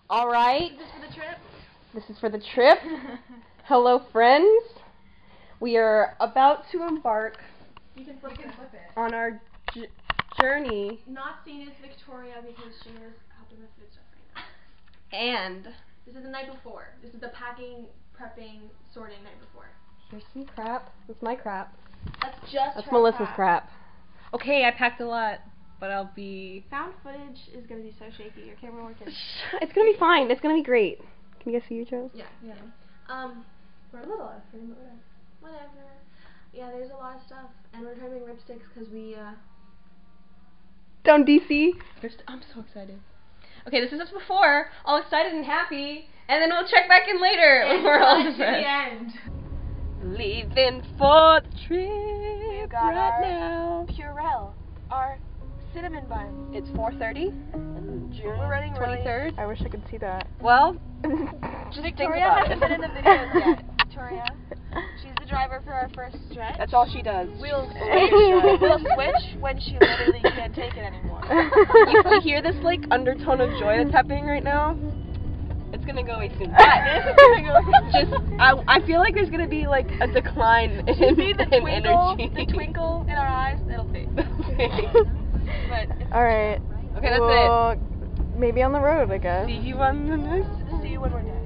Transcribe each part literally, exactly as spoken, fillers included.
All right. Is this for the trip? This is for the trip. Hello, friends. We are about to embark You can flip, you can flip it. on our j journey. Not seen is Victoria because she is helping us with stuff right now. And this is the night before. This is the packing, prepping, sorting night before. Here's some crap. That's my crap. That's just That's her Melissa's crap. crap. Okay, I packed a lot, but I'll be... Found footage is going to be so shaky. Your camera working. It's going to be fine. It's going to be great. Can you guys see your toes? Yeah. Yeah. Um, we're a little off. Whatever. Yeah, there's a lot of stuff. And we're trying to bring ripsticks because we, uh... Down D C. I'm so excited. Okay, this is us before, all excited and happy, and then we'll check back in later when we're all to depressed. the end. Leaving for the trip We've got right our now. Purell, our cinnamon bun. It's four thirty, and June We're running twenty-third. I wish I could see that. Well, just Victoria think about hasn't it. been in the videos yet. Victoria, she's the driver for our first stretch. That's all she does. We'll switch. We'll switch when she literally can't take it anymore. you, you hear this like undertone of joy that's happening right now? It's gonna go away soon. But just, I, I feel like there's gonna be like a decline in, See the in twinkle, energy. the twinkle in our eyes. It'll fade. But it's All right. Okay, that's well, it. Maybe on the road, I guess. See you on the next. See you when we're done.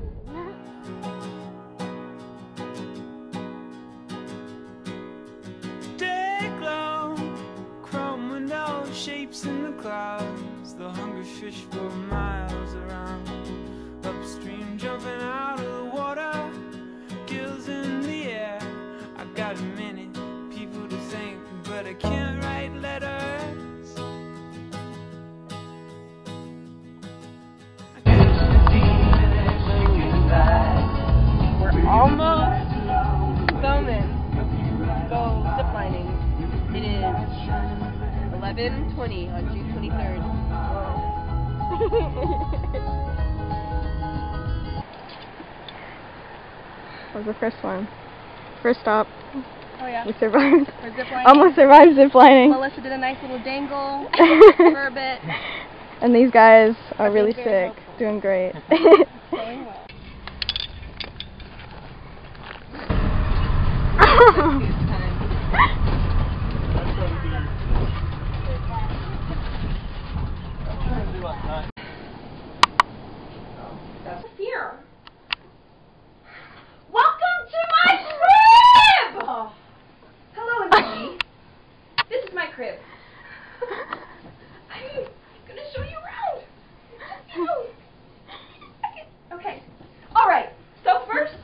Shapes in the clouds, the hungry fish for miles around. Upstream, jumping out of the water, gills in the air. I got a minute, people to thank, but I can't write letters. We're almost filming. Go ziplining. It is eleven twenty on June twenty-third. That was the first one. First stop. Oh yeah. We survived. We're ziplining. Almost survived ziplining. Melissa did a nice little dangle for a bit. And these guys are Are being really very sick. helpful. Doing great. Going well. That's fear. Welcome to my crib! Oh. Hello, everybody. This is my crib. I'm gonna show you around. Okay. All right. So first,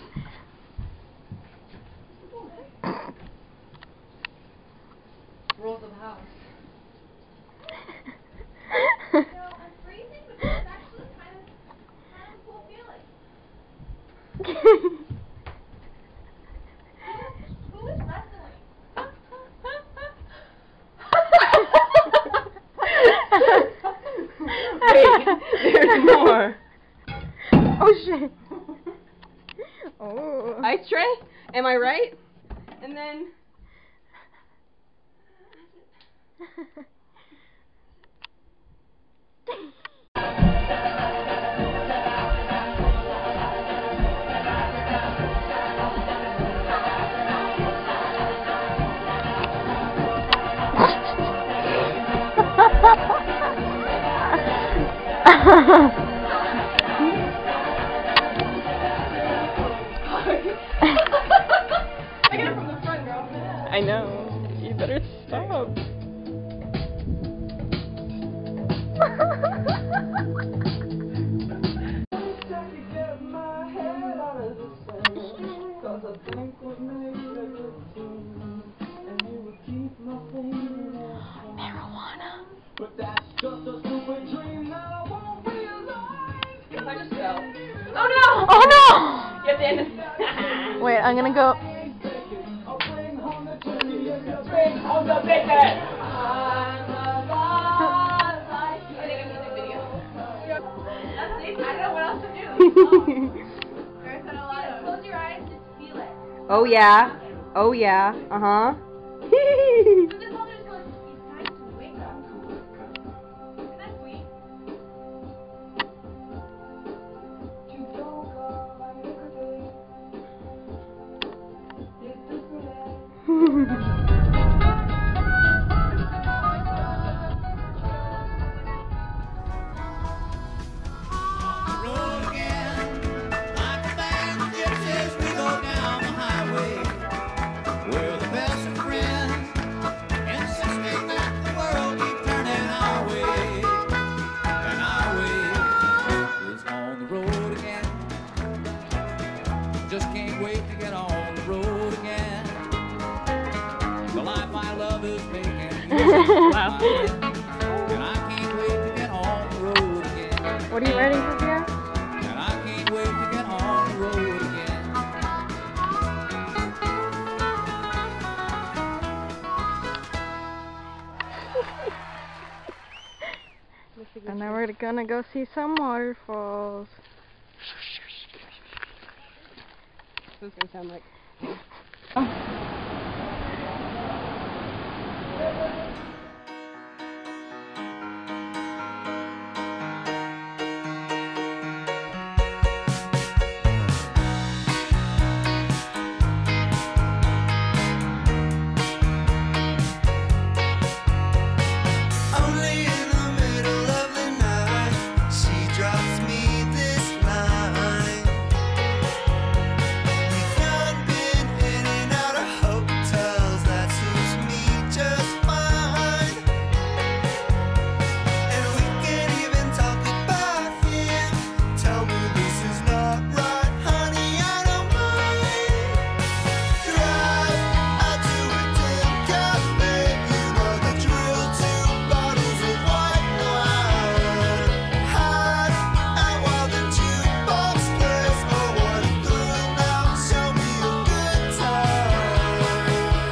rules of the house. I'm freezing, but it's actually kind of, kind of a cool feeling. Who is wrestling? Wait, there's more. Oh shit. Oh. Ice tray? Am I right? And then. I get it from the front, girl. I know. You better stop. Marijuana. If I just fell. Oh no! Oh no! You have to end it. Wait, I'm gonna go. Bring home the bacon! That's it. I don't know what else to do. Close your eyes, just feel it. Oh yeah. Oh yeah. Uh huh. But this whole just goes, it's time to wake up. Isn't that sweet? Wow. And I can't wait to get on the road again. What are you writing, Sophia? And I can't wait to get on the road again. And now we're gonna go see some waterfalls. This is gonna sound like. Only in the middle of the night, she drops me this line. We've not been in and out of hotels, that suits me just fine. And we can't even talk about him. Tell me this is not right, honey, I don't mind. Drive out to a dim cafe, you know the drill. Two bottles of white wine. Hide out while the jukebox plays. Oh, what a thrill! Now show me a good time.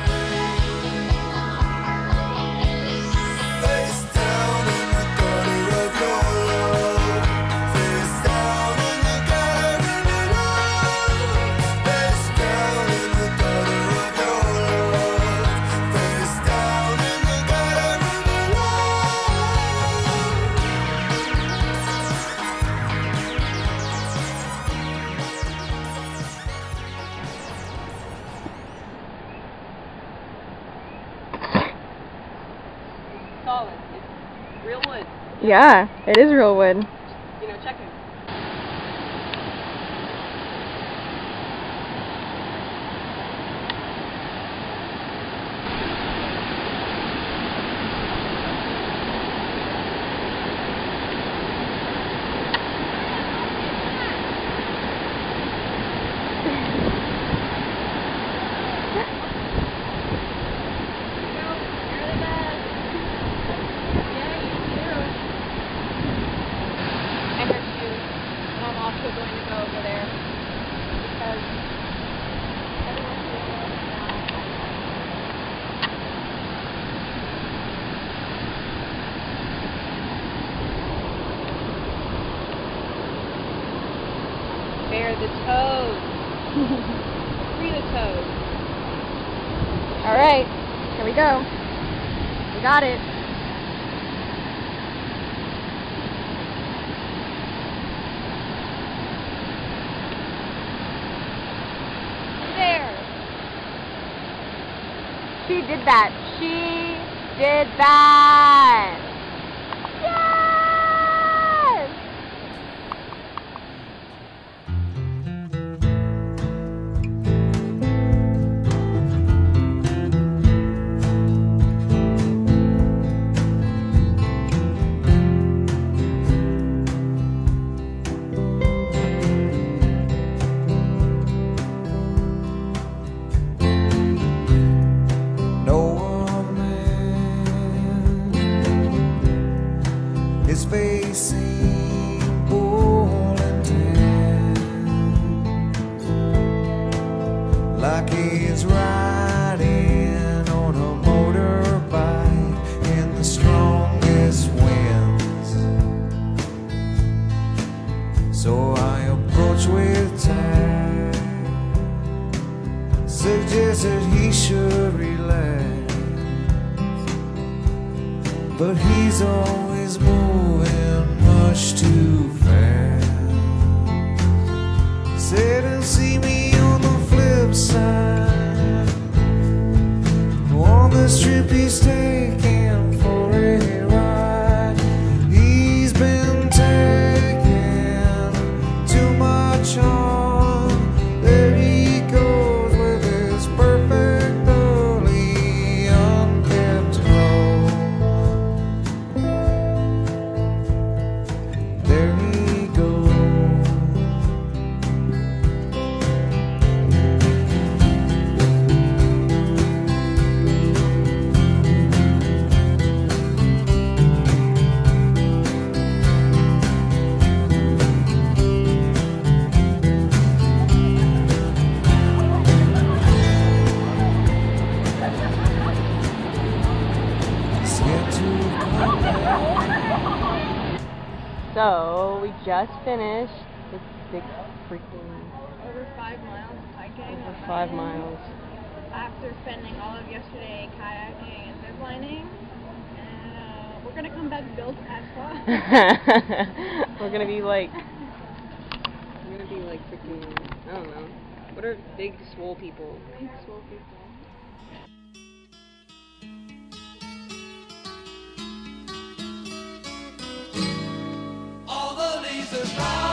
Face down in the gutter of your love. Face down in the gutter of your love. Face down in the gutter of your love. Face down in the gutter of your love. Solid. It's real wood. Yeah, it is real wood. You know, check it. I heard you, and I'm also going to go over there because everyone's doing it now. Bear the toes. Free the toes. Alright, here we go. We got it. There. She did that. She did that. Yes! No man is facing boiling temps, like he's riding on a motorbike in the strongest winds. So I approach with time, suggested he should relax, but he's always moving much too fast. Said and see me on the flip side, on this trip he's taking for a ride. He's been taking too much on. There he goes with his perfectly unkept clothes. There just finished this big freaking Over five miles of hiking. over five miles. After spending all of yesterday kayaking and ziplining, and uh, we're gonna come back built as fuck. We're gonna be like, we're gonna be like freaking, I don't know. What are big swole people? Big swole people. All the leaves are brown.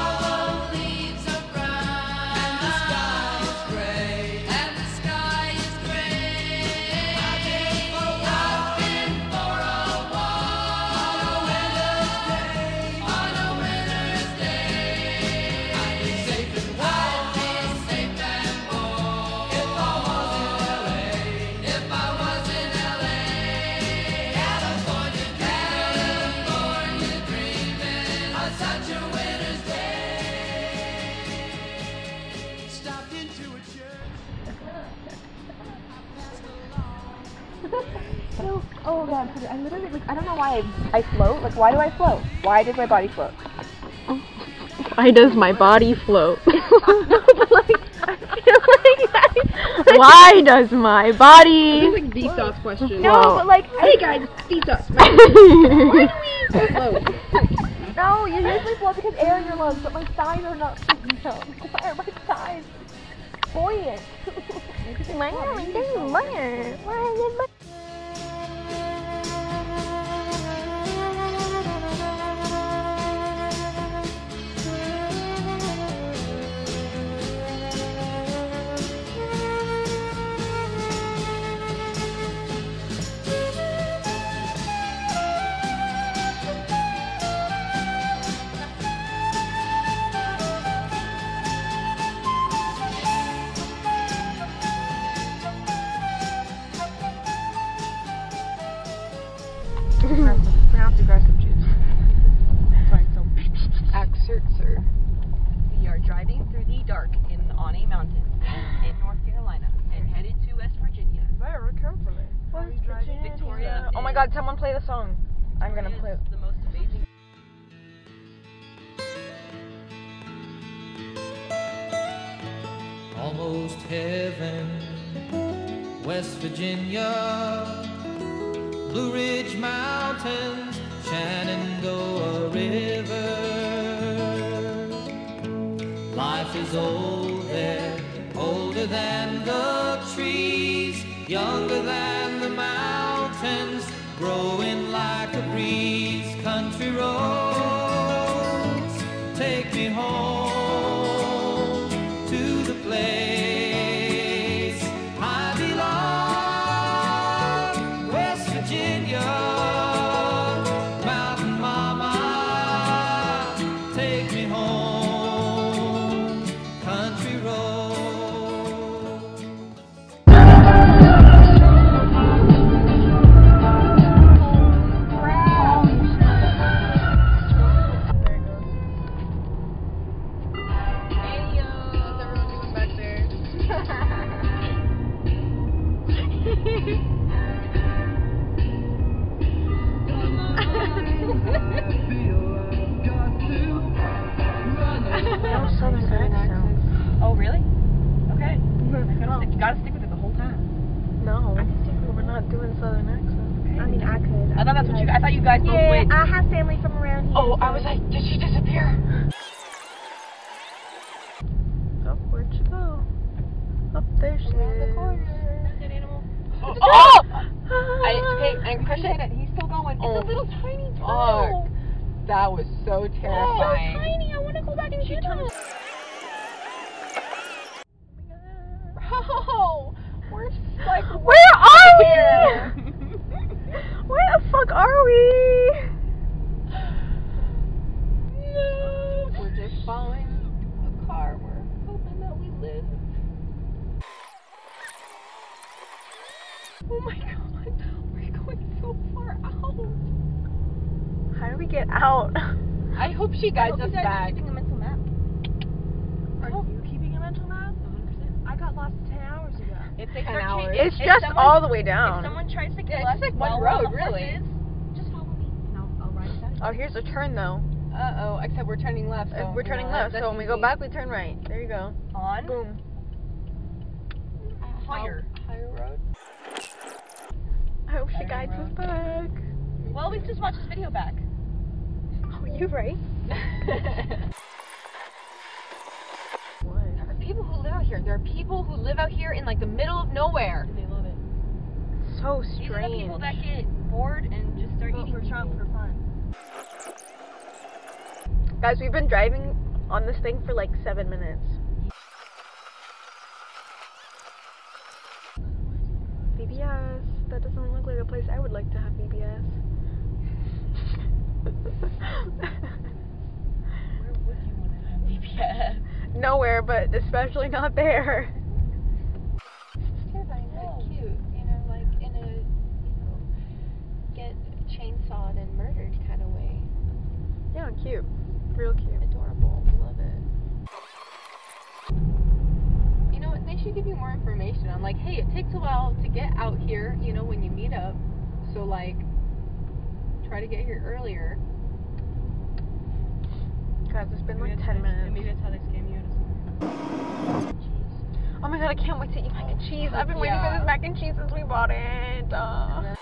Oh god, I literally, like, I don't know why I, I float. Like, why do I float? Why does my body float? Why does my body float? No, but like, I feel like I, Why does my body This is like the sauce question. No, float? but like, Hey guys, feet us. why do we float? No, you usually float because air in your lungs, but my thighs are not floating. Why are my thighs buoyant? Why are we doing butter? Why is it butter? Pronounce aggressive juice. Sorry, so. Excerptor. We are driving through the dark in on a mountain in North Carolina and headed to West Virginia. Very carefully. West Virginia. Victoria. Oh my god, someone play the song. I'm gonna play it. The most amazing. Almost heaven, West Virginia, Blue Ridge Mountains, Shenandoah River. Life is old there, older than the trees, younger than the mountains, growing like a breeze. Country roads, take me home to the place I belong, West Virginia, Mountain Mama, take me home, country roads. No southern accent. Oh really? Okay. You gotta stick with it the whole time. No, we're not doing southern accents. I mean, I could. I thought that's what you. I thought you guys both Yeah, went. I have family from around here. Oh, I was like, did she disappear? Oh, where'd she go? Up there she is. Oh! oh! I, okay, and Christian, he's still going. It's oh, a little tiny fuck. turtle. That was so terrifying. So tiny. I want to go back and get him. Bro, we're like, Where are we? Where the fuck are we? no, we're just following a car. We're hoping that we live. Oh my god, we're going so far out. How do we get out? I hope she guides us back. keeping a mental map. Are Oh. you keeping a mental map? one hundred percent. I got lost ten hours ago. If they ten start hours. changing- It's if just someone- all the way down. If someone tries to kill Yeah, it's us just like one while we're on road, the really. horses, just follow me and I'll, I'll ride beside you. Oh, here's a turn though. Uh oh, except we're turning left. So We're turning yeah, left, that's so when we go easy. back, we turn right. There you go. On? Boom. Higher. Higher road? I hope she guides us back. Well, we just watch this video back. Oh, you're right. There are people who live out here. There are people who live out here in like the middle of nowhere. They love it. So These are the strange. people that get bored and just start eating for people. Trump for fun. Guys, we've been driving on this thing for like seven minutes. B B S. That doesn't look like a place I would like to have B B S. Where would you want to have B B S? Nowhere, but especially not there. It's terrifying, but cute. You know, like in a, you know, get chainsawed and murdered kind of way. Yeah, cute. Real cute. Adorable. Love it. You know what? They should give you more information on like, hey, it takes a while to get out here, you know, when you meet up. So like, try to get here earlier. Guys, it's been Maybe like that's ten how- minutes. Maybe that's how they scam you out of something. Oh my god, I can't wait to eat mac and cheese. I've been waiting for Yeah. this mac and cheese since we bought it. Uh,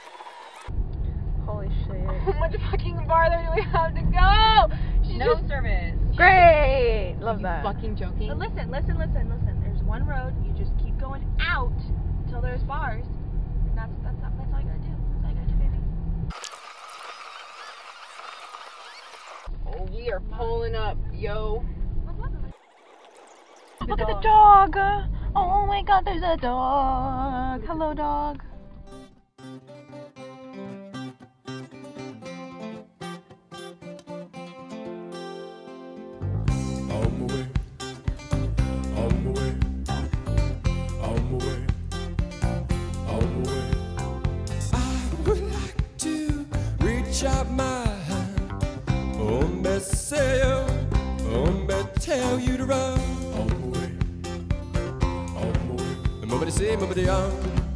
holy shit. How much fucking farther do we have to go? She's No just service. Great! Love you that. fucking joking. But listen, listen, listen, listen. There's one road. You just keep going out until there's bars. And that's that's that's all you gotta do. That's all you gotta do, baby. Oh, we are pulling up, yo. Look at the dog! Oh my god, there's a dog! Hello, dog. On my way, on my way, on my way, on my way. I would like to reach out my hand, oh, me say, oh, me tell you to run. On my way, on my way. Nobody say, nobody on.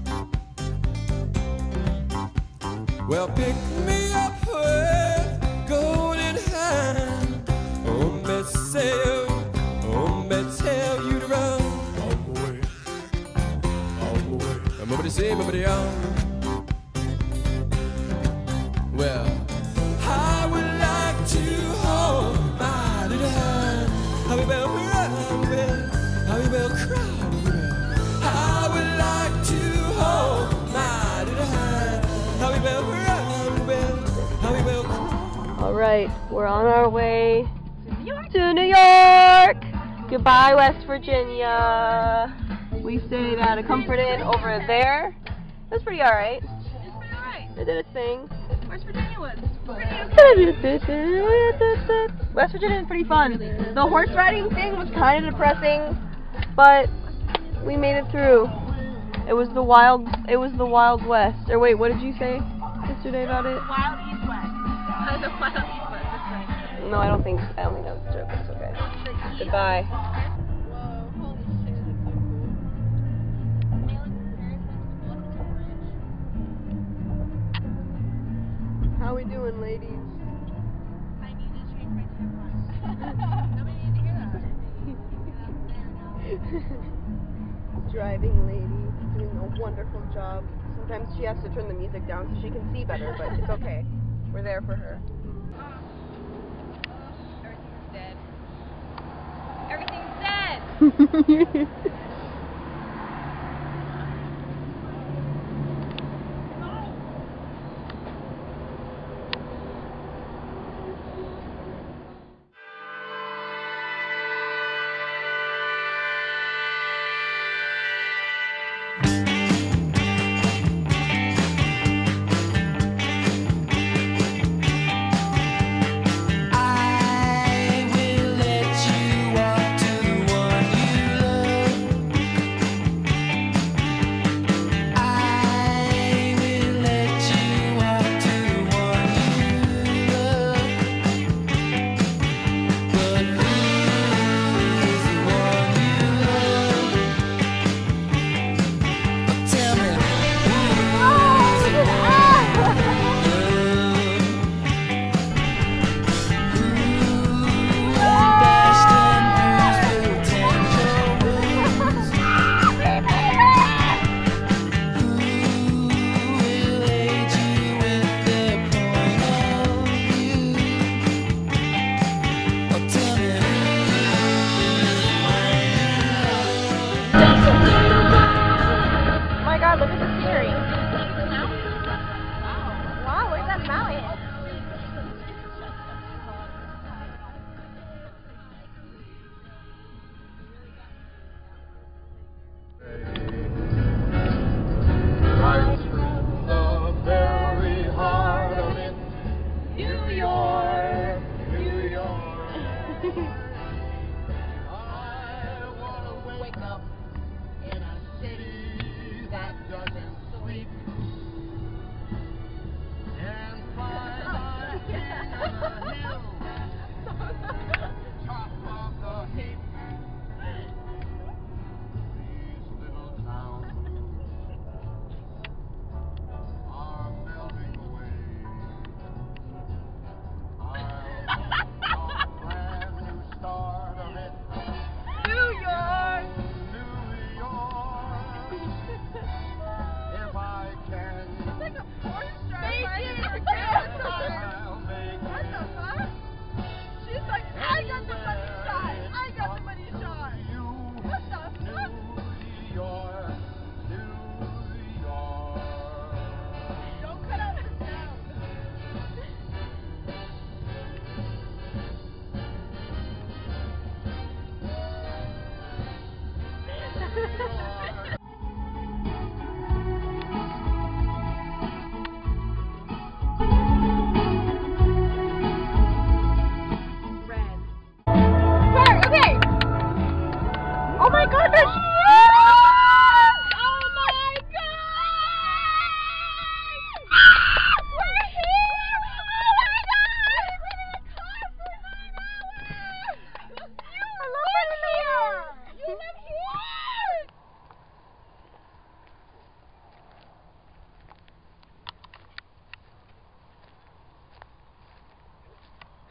Well, pick me up with golden hand. Oh, me say, oh, me tell you to run. On my way, on my way. Nobody say, nobody on. Well, I would like to hold my little hand. I will run, I will cry. I would like to hold my little hand. I will run, I will cry. Alright, we're on our way to New York! Goodbye, West Virginia! We stayed at a Comfort Inn over there. It was pretty alright. It's pretty alright. It did its thing. Where's Virginia was? West Virginia is pretty fun. The horse riding thing was kind of depressing, but we made it through. It was the wild. It was the Wild West. Or wait, what did you say yesterday about it? Wild East West. Uh, the Wild East West. That's right. No, I don't think. I don't think that was a joke. It's okay. Goodbye. Whoa, holy shit, that's so cool. Mailing comparisons to How we doing, ladies? I need to change my tampons. Nobody needs to hear that. Driving lady, doing a wonderful job. Sometimes she has to turn the music down so she can see better, but it's okay. We're there for her. Everything's dead. Everything's dead. I will let you walk to the one you love.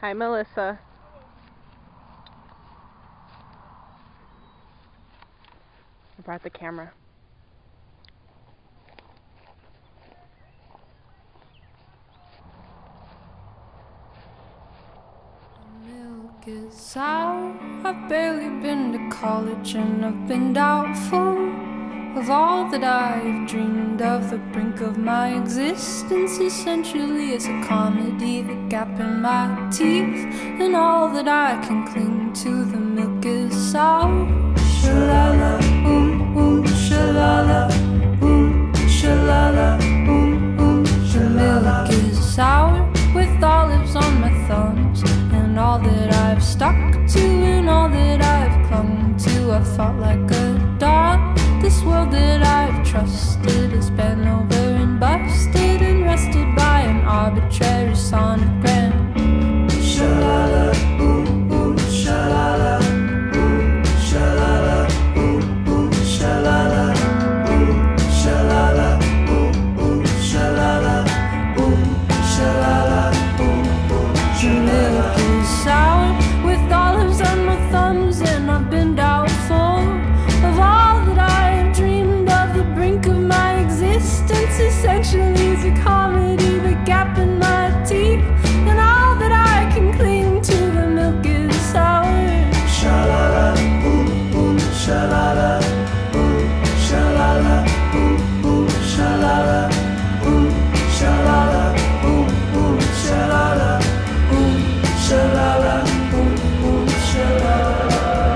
Hi, Melissa. I brought the camera. Milk is sour. I've barely been to college and I've been doubtful of all that I've dreamed of. The brink of my existence essentially is a comedy, the gap in my teeth, and all that I can cling to. The milk is sour. Shalala, oom, oom, shalala, oom, shalala, oom, oom. The milk is sour with olives on my thumbs, and all that I've stuck to and all that I've clung to. I fought like a dog. This world that I've trusted has been over and busted and rested by an arbitrary sonogram. Shalala, ooh, ooh, shalala, ooh, shalala, ooh, ooh, shalala, ooh, shalala, ooh, ooh, shalala, ooh, shalala, ooh, ooh, shalala. The milk is sour with olives on my thumbs, and I've been doubtful of all that I've dreamed of. The brink of my existence essentially is a comedy, the gap in my teeth, and all that I can cling to. The milk is sour. Shalala, ooh, ooh, shalala, ooh, shalala, ooh, ooh, shalala, ooh, shalala, ooh, ooh, shalala, ooh, shalala, ooh, ooh, shalala.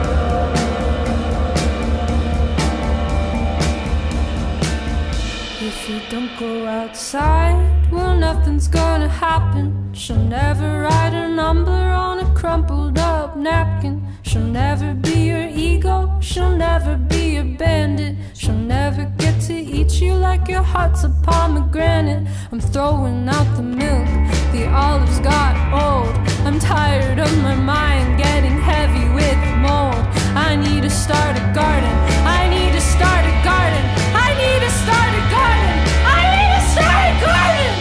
If you don't go outside, well, nothing's gonna happen. She'll never write a number on a crumpled up napkin. She'll never be your ego, she'll never be your bandit. She'll never get to eat you like your heart's a pomegranate. I'm throwing out the milk, the olives got old. I'm tired of my mind getting heavy with mold. I need to start a garden, I need to start a garden, I need to start a garden, I need to start a garden.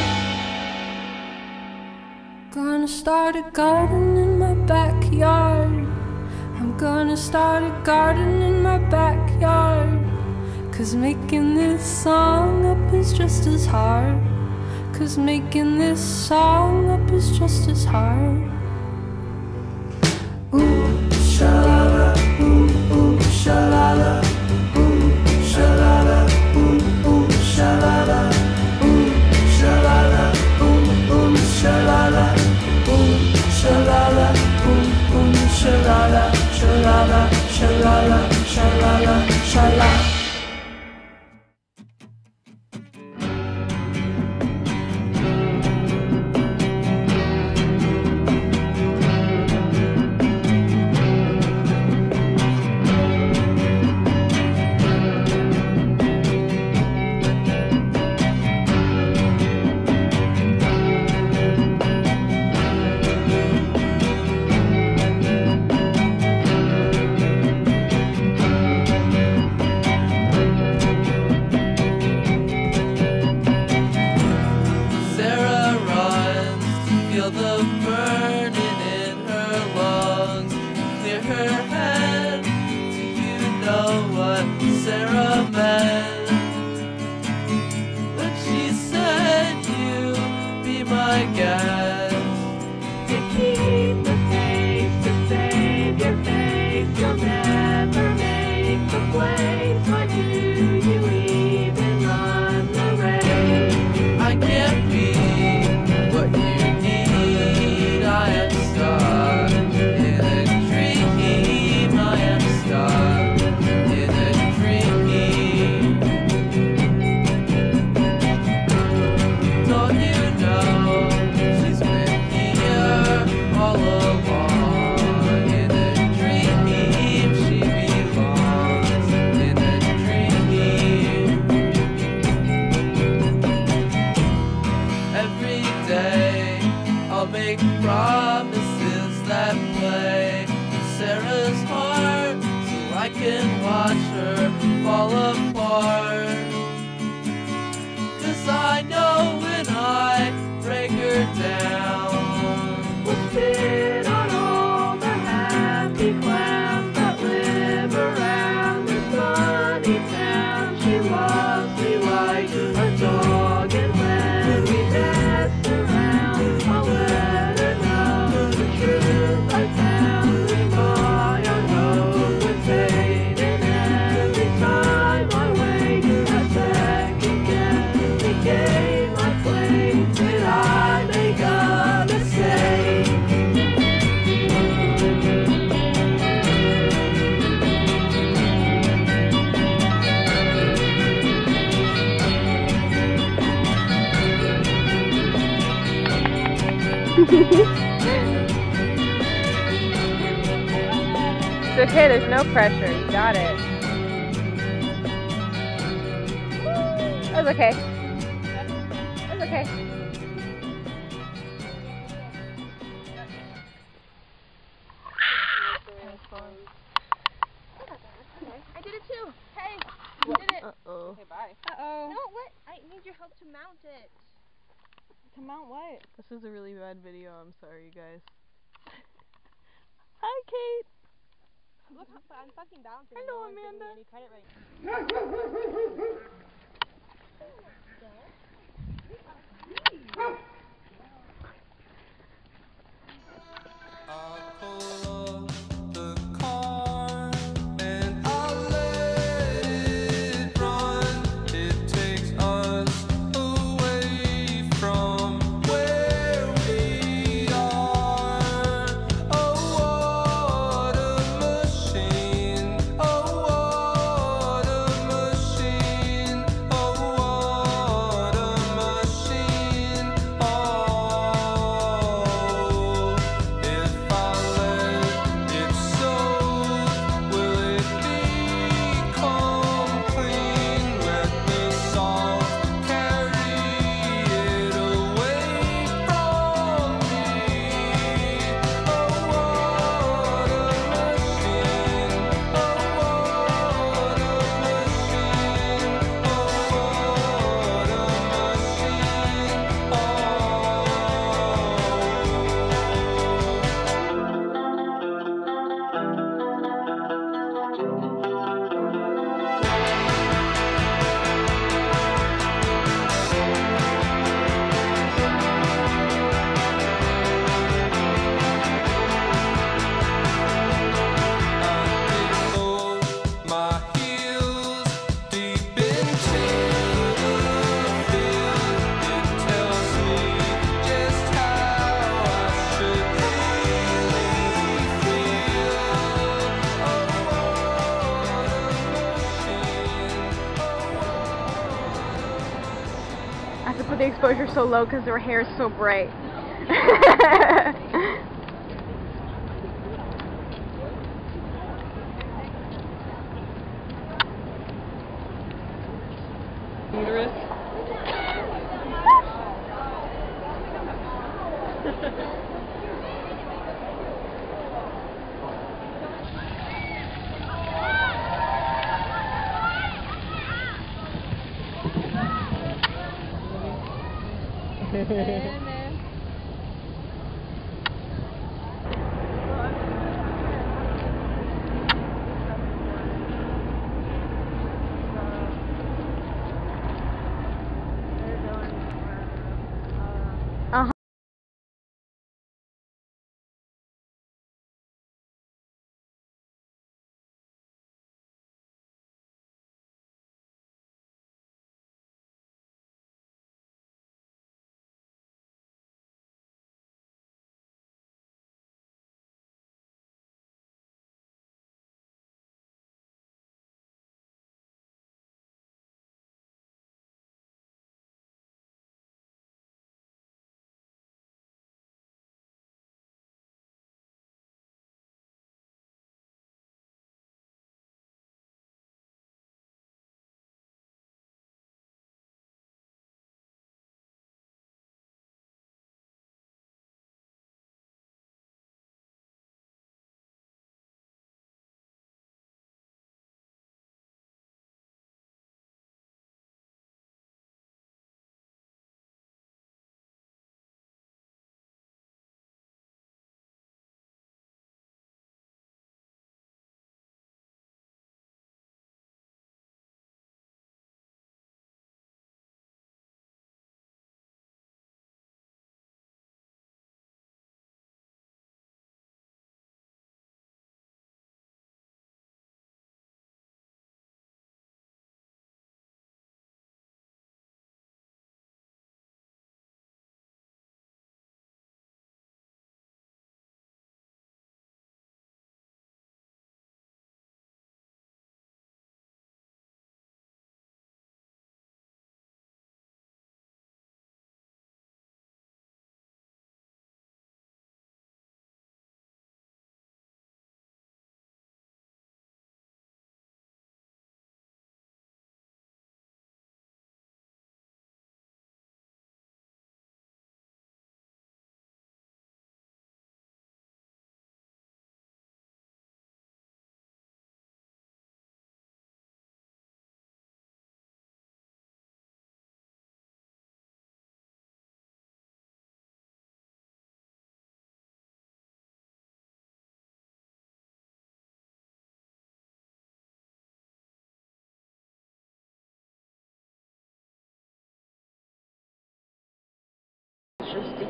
Gonna start a garden in my backyard. I'm gonna start a garden in my backyard. Cause making this song up is just as hard. Cause making this song up is just as hard. Ooh, shalala, ooh, ooh, shalala, ooh, shalala, ooh, ooh, shalala, ooh, shalala, ooh, ooh, shalala, ooh, shalala, ooh, ooh, shalala, shalala, shalala, shalala, shalala. I know when I break her down, we'll It's okay, there's no pressure. You got it. That was okay. That was okay. I did it too. Hey, you did it. Uh-oh. Okay, bye. Uh-oh. No, what? I need your help to mount it. To mount what? This is a really bad video. I'm sorry, you guys. Hi, Kate. Look, I'm fucking bouncing. Hello, Amanda. Any credit right I'll pull up the car and I'll let it run. It takes us away from where we are. Oh, what a machine. Oh, what a machine. Oh, what a machine. Oh, if I let it soak, will it become clean? Let the salt carry it away from me. Oh, what a machine. Oh, what a machine. Oh, what a machine. Oh. I dig my heels deep into the field. It tells me just how I should really feel. Oh, what a machine. Oh, I have to put the exposure so low because her hair is so bright. Uterus.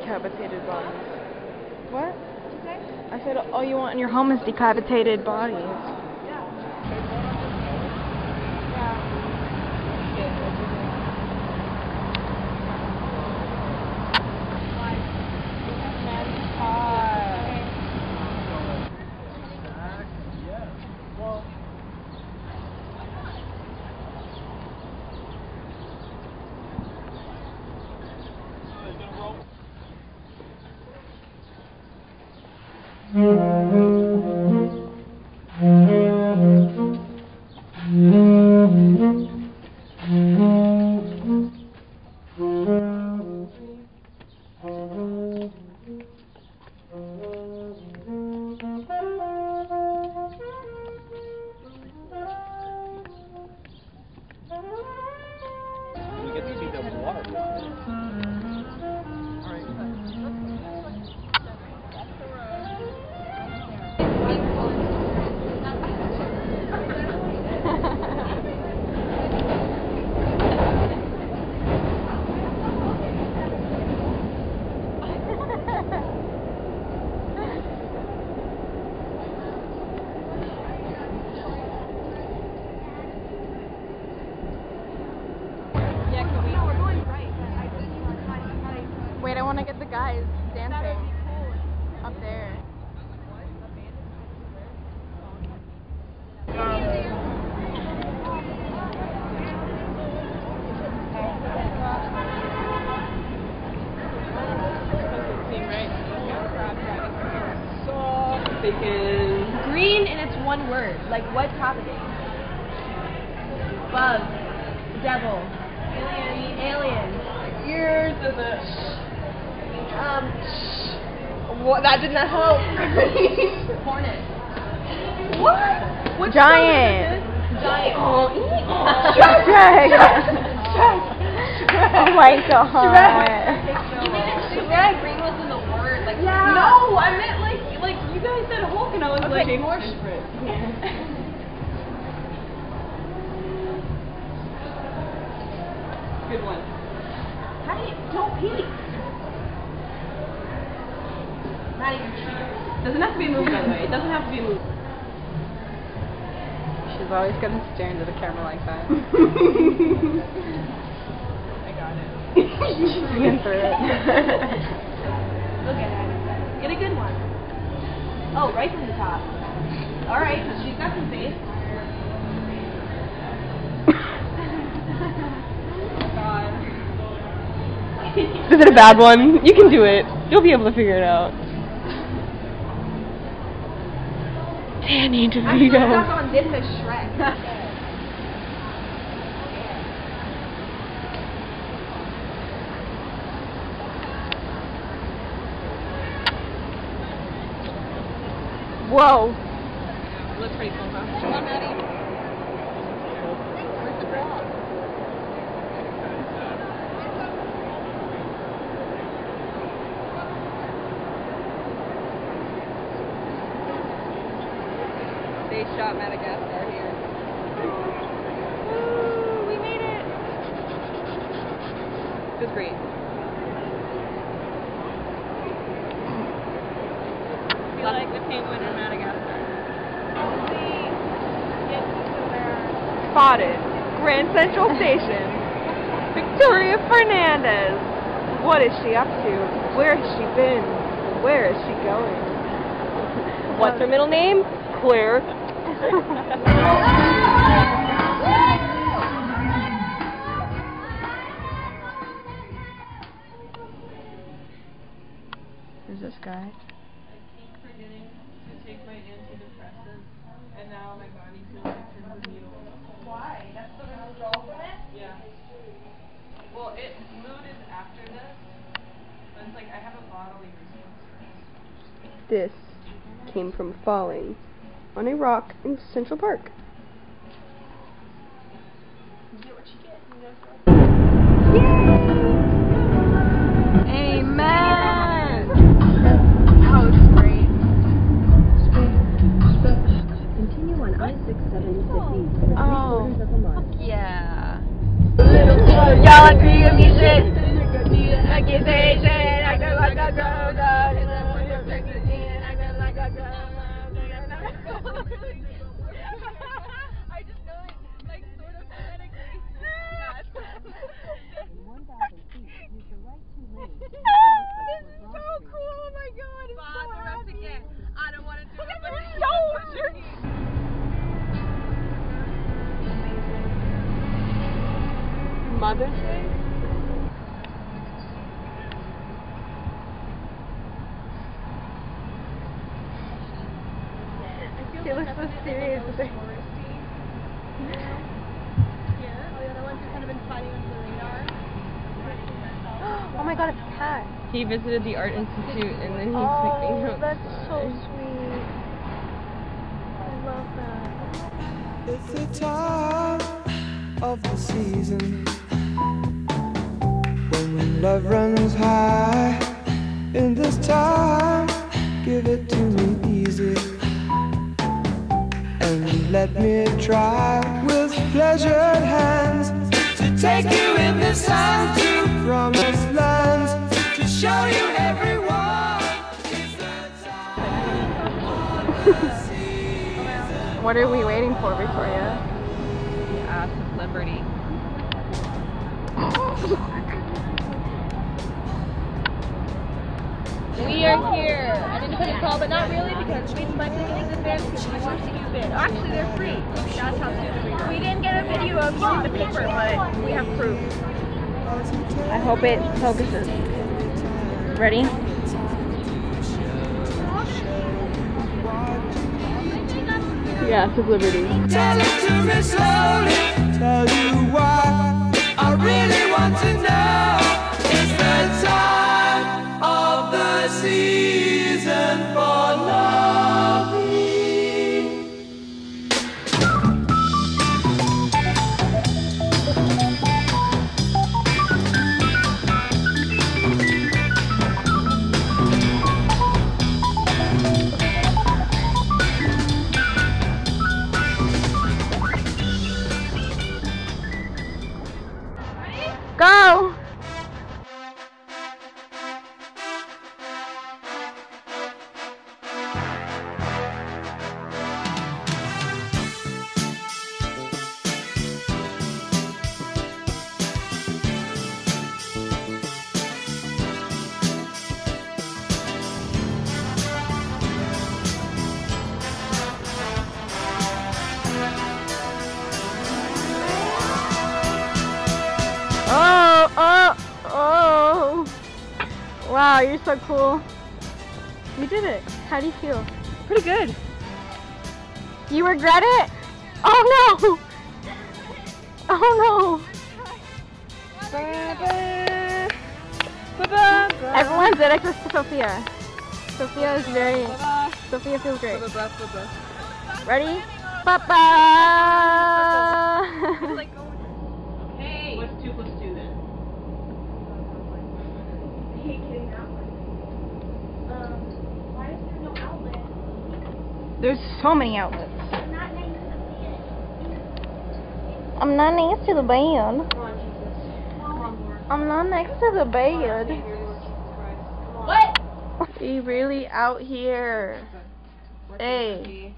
decapitated bodies. What? I said all you want in your home is decapitated bodies. We get to see the water. Wait, I want to get the guys dancing up there. Because green and it's one word. Like what's happening? Bug, devil, alien, alien. Ears is a um. What? That did not help. Hornet. What? What Giant. Giant. Oh, Shrek. Oh my god. You made it Shrek. Green was in the word. Like yeah. No, I meant like like you guys said Hulk and I was okay, like horse. Good one. How do you don't peek? Not even cheat. Doesn't have to be a movie, by the way. It doesn't have to be a movie. She's always gonna stare into the camera like that. I got it. You went through it. Look at it. Get a good one. Oh, right from the top. All right, she's got some face. God. Is it a bad one? You can do it. You'll be able to figure it out. Danny DeVito. That one did the Shrek. Whoa. Looks pretty cool, huh? Where's the dog? They shot Madagascar here. Woo, we made it! It was great. We like the penguin in Madagascar. Spotted. Grand Central Station. Victoria Fernandez. What is she up to? Where has she been? Where is she going? What's her middle name? Claire. Who's this guy? I keep forgetting to take my antidepressants, and now my body feels like pins and needles. Why? That's the withdrawal from it? Yeah. Well, it mood is after this, but it's like I have a bodily response. This came from falling on a rock in Central Park. You get what you get. You Yay! Amen! That was great. Continue on I six seventy-six East for three Oh. quarters of a mile. Yeah. Y'all agree with me, shit? Accusation, go, go, and then when you're pregnant, I feel like a girl. I just know it, like, sort of phonetically. This is so cool, oh my god, I'm so happy. Again. I don't want to do it, but it's so tricky. Mother's Day? She looks so serious. Yeah, all the other ones have kind of been fighting under the radar. Oh my god, it's Pat. He visited the Art Institute and then he's Oh, picking up. that's so sweet. I love that. It's the time of the season when love runs high. In this time, give it to me easy and let me try with pleasured hands to take you in the sun to promised lands, to show you everyone. It's the time of the season. What are we waiting for, Victoria? The ass of liberty. We are here at Independence Hall, but not really because we didn't buy tickets in advance because we were stupid. Actually, they're free. That's how stupid we were. We didn't get a video of you in the paper, but we have proof. I hope it focuses. Ready? Yes, of liberty. Tell it to me slowly, tell you why I really want to know. It's the time of the season for loving. Go! Oh, oh, oh. Wow, you're so cool. You did it. How do you feel? Pretty good. You regret it? Oh no! Oh no! Everyone did except for Sophia. Sophia is very... Sophia feels great. Ready? Ba-ba! Hey! What's two plus two then? There's so many outlets. I'm not next to the bed. I'm not next to the bed. What? We really out here. Hey.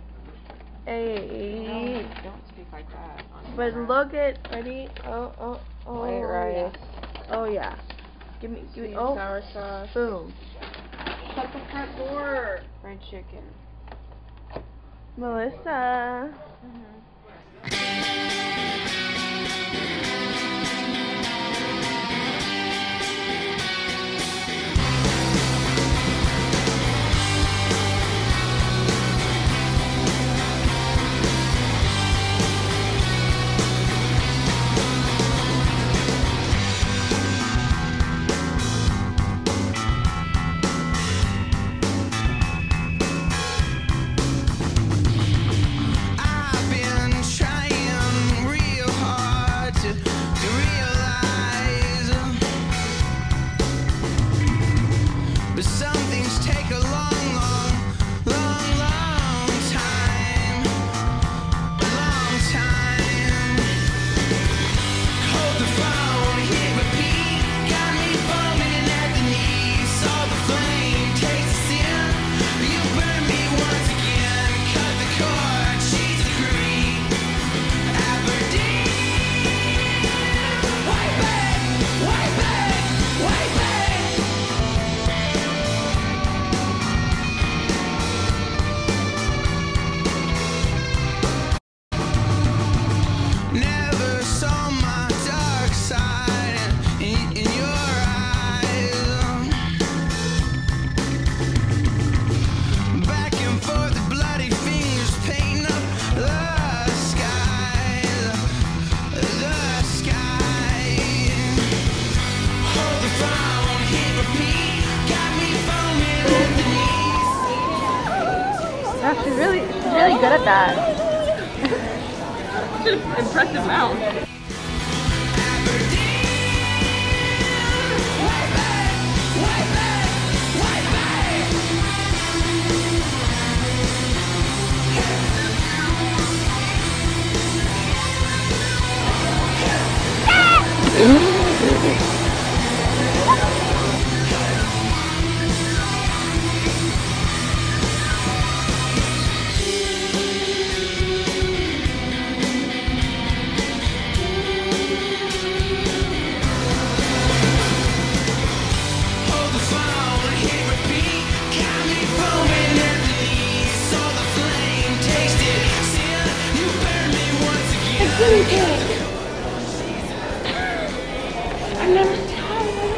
Hey. Don't speak like that. But look at, ready? Oh, oh, oh. White rice. Oh yeah. Give me, give me, oh. Sour sauce. Boom. Shut the front door. Fried chicken. Melissa. I've been trying good at that. Such an impressive mount. I've never seen it.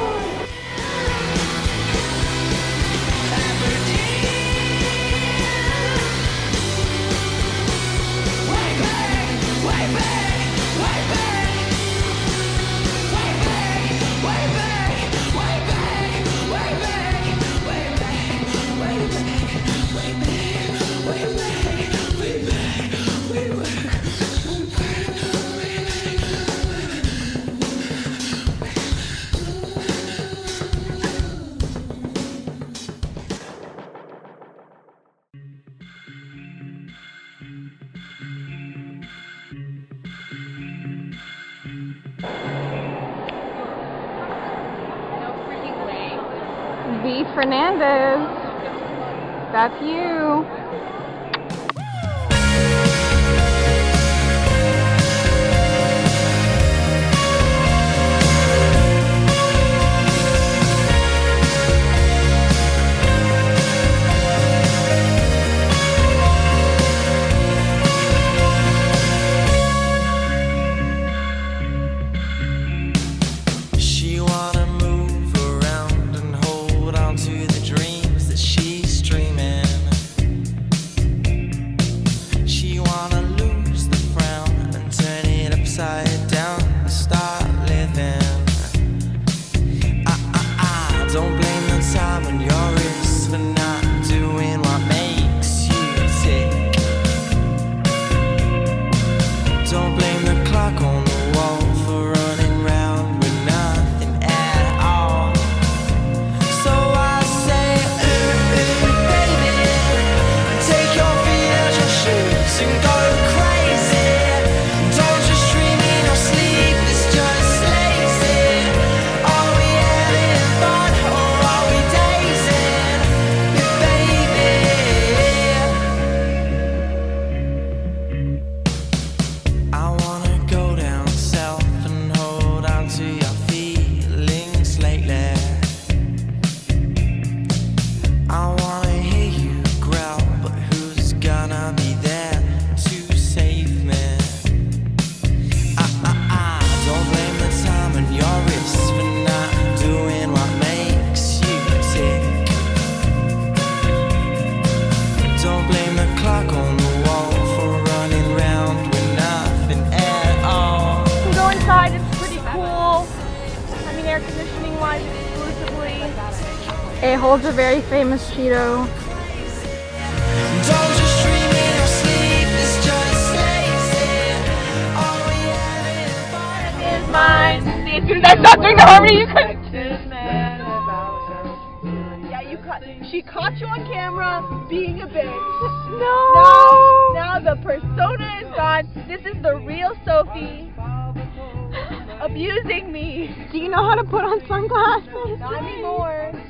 V Fernandez, that's you. Don't blame the time on your wrist for not doing what makes you tick. Don't blame the clock on the wall for running round with nothing at all. So I say, ooh, ooh, baby, take your feet out your shoes and go crazy. Don't just dream in your sleep, it's just lazy. Are we having fun? Air conditioning wise exclusively. It holds a very famous Cheeto. Don't just dream in your sleep, it's just lazy. All we have is fun is mine. See, as soon as I stopped doing the harmony, you couldn't. Yeah, you caught. She caught you on camera being a bitch. No. Now, now the persona is gone. This is the real Sophie. Abusing me. Do you know how to put on sunglasses? Not anymore. Oh,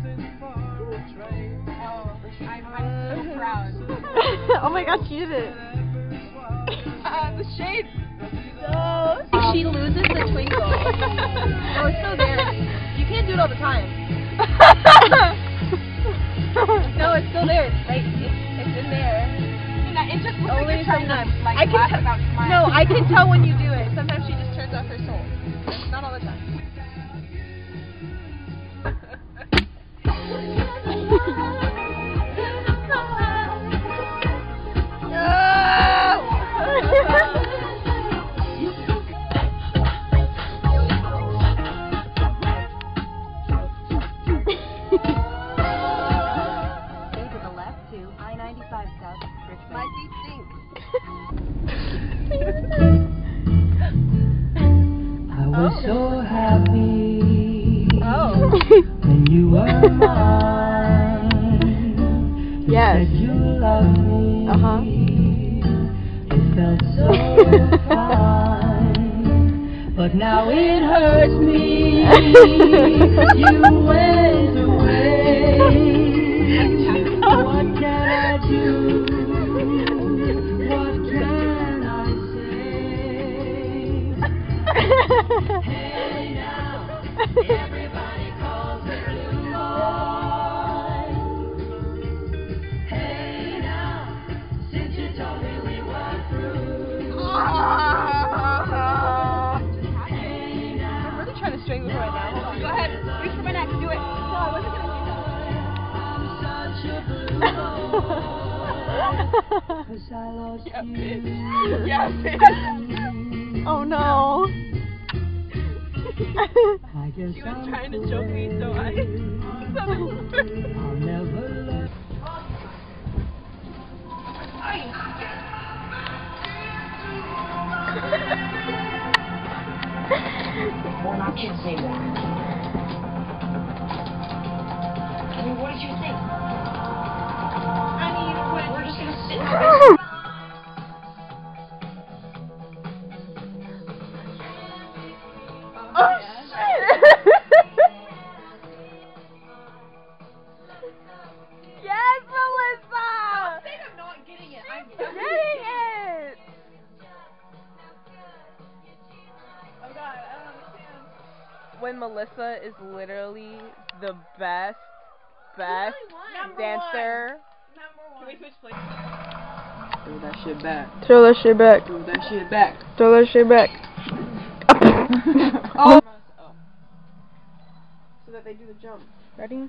I'm, I'm so proud. Oh my gosh, she did it. Uh, the shade. So she loses the twinkle. Oh, it's still there. You can't do it all the time. No, it's still there. It's right. It's, it's in there. It just looks Only like you're trying sometimes. to like I can laugh tell. without smiling. No, I can tell when you do it. Sometimes she just turns off her soul. Not all the time. Stay to the left to I ninety-five South, Richmond. I was so happy Oh. when you were mine. You Yes. said you loved me. Uh huh. It felt so fine, but now it hurts me. You went away. What can I do? What can I say? Hey now, everybody calls the blue boy. Hey now, since you told me we were through. Hey now, I'm really trying to strangle her right now. Go ahead. Reach for my neck. Do it. No, I wasn't gonna I'm such a blue boy. 'Cause I lost Yeah, you. bitch. Yeah, bitch. Oh no. I guess She was I'm trying to choke me, so I. I'll never let Well, now kids say that. I mean, what did you think? I mean, we're, we're just gonna sit there. Oh shit! Yes, Melissa! I'm not getting it. I'm Getting it! Oh god, I don't understand. When Melissa is literally the best, best Number dancer. Number Can we switch places? throw that shit back. Throw that shit back. Throw that shit back. Throw that shit back. Oh. So that they do the jump. Ready?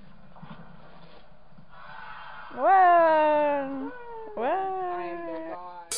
One. One.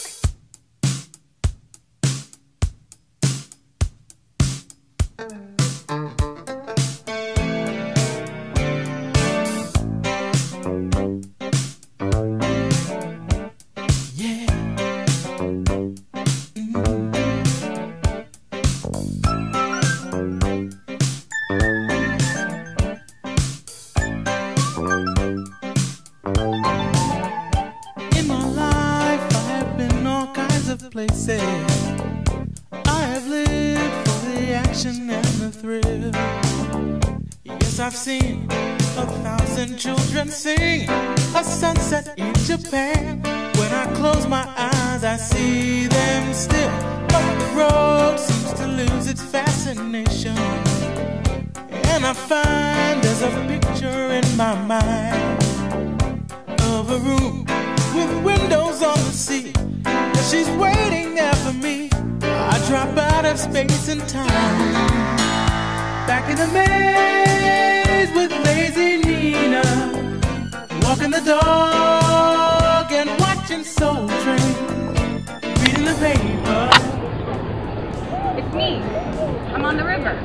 In my life, I have been all kinds of places. I have lived for the action and the thrill. Yes, I've seen a thousand children sing a sunset in Japan. When I close my eyes, I see them still. But the road seems to lose its fascination. And I find there's a picture in my mind of a room with windows on the sea, and she's waiting there for me. I drop out of space and time, back in the maze with lazy Nina, walking the dog and watching Soul Train, reading the paper. It's me. I'm on the river.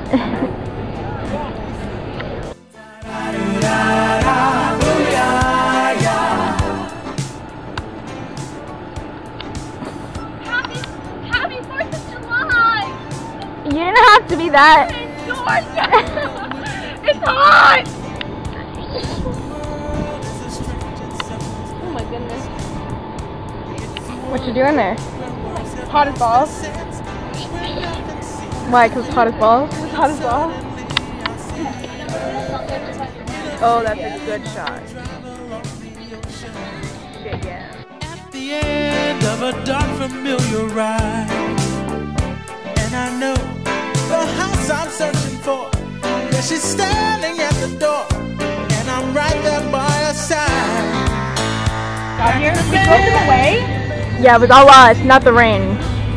Happy, happy Fourth of July! You didn't have to be that. It's Georgia! It's hot! Oh my goodness. What you doing there? Hot as balls. Why? Cause it's hot as balls? It's hot as balls. Oh, that's a good shot. Shit, yeah. At the end of a dark familiar ride, and I know the house I'm searching for. Yeah, she's standing at the door, and I'm right there by her side. Got here? We drove them away? Yeah, it was all us, not the rain.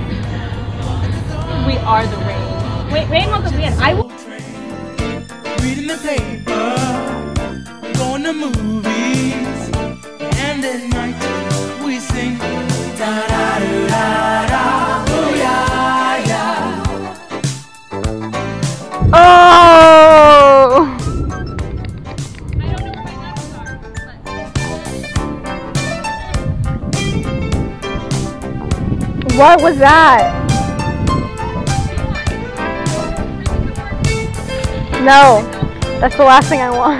We are the rain. Wait, rain wasn't wind. I will. Reading the paper, going to movies, and at night we sing da da da da da, oh yeah yeah. Oh! What was that? No, that's the last thing I want.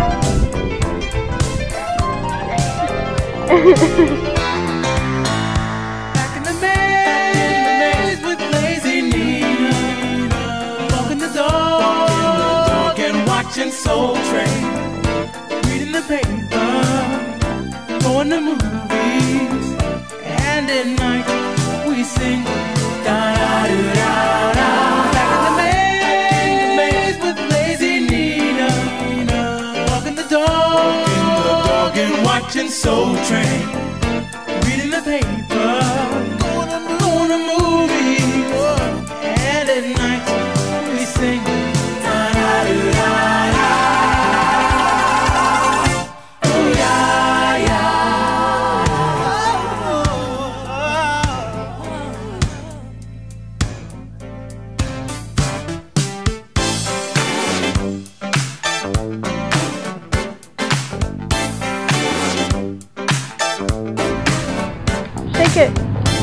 Back in the maze with lazy Nina, walking the dog and watching Soul Train, reading the paper, going to movies, and at night we sing da da da da. Back in the maze with lazy Nina, walking the dog and watching Soul Train, reading the paper, going to, going to movies, and at night we sing da da da da. Oh yeah, yeah. Shake it.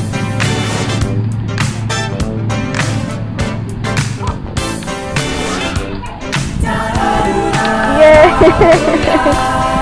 Yay!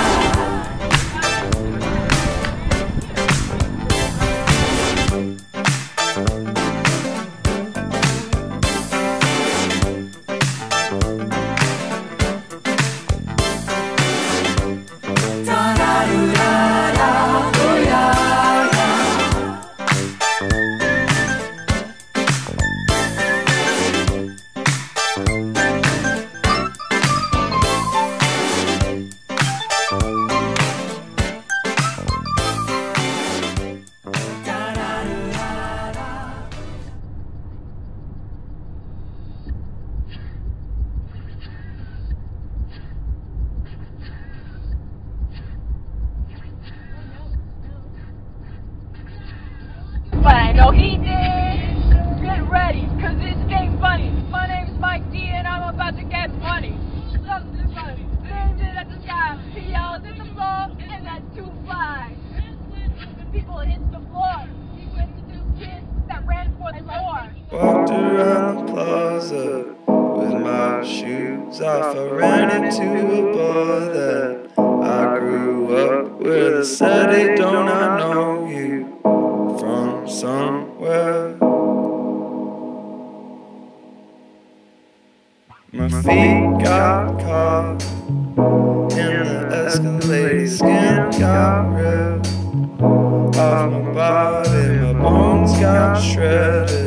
But I know he did. Get ready, cause this game's funny. My name's Mike D and I'm about to get funny. Something funny. Aimed it at the sky. He yells at the floor, and that's too fly. People hit the floor. He went to do kids that ran for the door. Walked around the plaza with my shoes off. I ran into a boy that I grew up with. I said, hey, don't I know you from somewhere? My feet got caught in the Escalade, skin got ripped off my body, my bones got shredded.